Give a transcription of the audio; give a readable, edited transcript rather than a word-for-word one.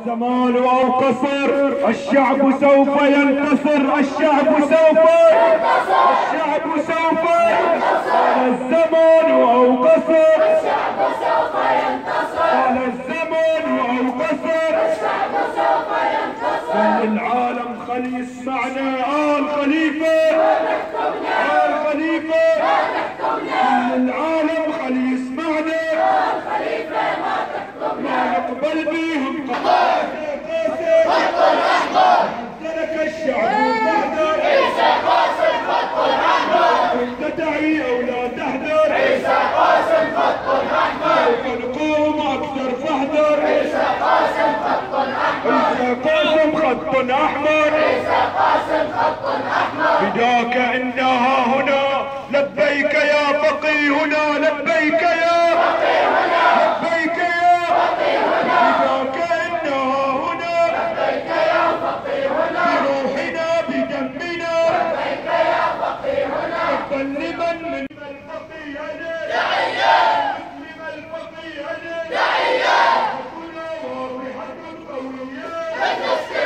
الزمان أو قصر الشعب سوف ينتصر، الشعب سوف ينتصر، الشعب سوف ينتصر. الزمان أو قصر الشعب سوف ينتصر، الزمان أو قصر الشعب سوف ينتصر. العالم خلي يسمعنا آل خليفة، آل خليفة العالم خلي يسمعنا آل خليفة ما تحكمنا، ما نقبل بيهم خط الأحمر. ترك الشعب المحضر عيسى قاسم خط الأحمر، انت تعي او لا تحذر عيسى قاسم خط الأحمر. ونقوم اكثر فاحذر عيسى قاسم خط الأحمر، عيسى قاسم خط أحمر، عيسى قاسم خط أحمر. فداك إنها هنا لبيك يا فقيهنا، لبيك يا فقيهنا، لبيك يا فقيهنا. فداك إنها هنا لبيك يا فقيهنا، بروحنا بدمنا لبيك يا فقيهنا. قبل لمن من الفقيهنا داعية، مسلم الفقيهنا داعية، وكنا واضحة قوية.